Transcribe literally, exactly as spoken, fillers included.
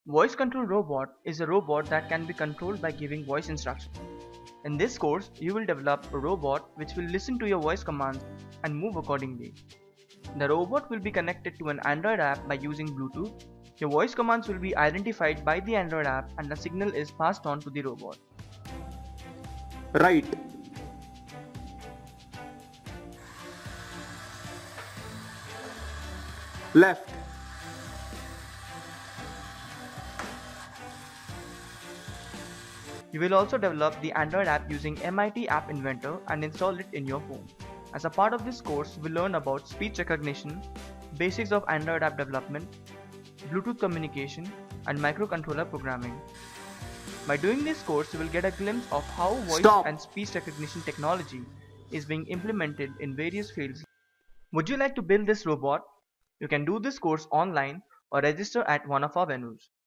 Voice Control Robot is a robot that can be controlled by giving voice instructions. In this course, you will develop a robot which will listen to your voice commands and move accordingly. The robot will be connected to an Android app by using Bluetooth. Your voice commands will be identified by the Android app and the signal is passed on to the robot. Right. Left. You will also develop the Android app using M I T App Inventor and install it in your phone. As a part of this course, we'll learn about speech recognition, basics of Android app development, Bluetooth communication, and microcontroller programming. By doing this course, you will get a glimpse of how voice Stop. and speech recognition technology is being implemented in various fields. Would you like to build this robot? You can do this course online or register at one of our venues.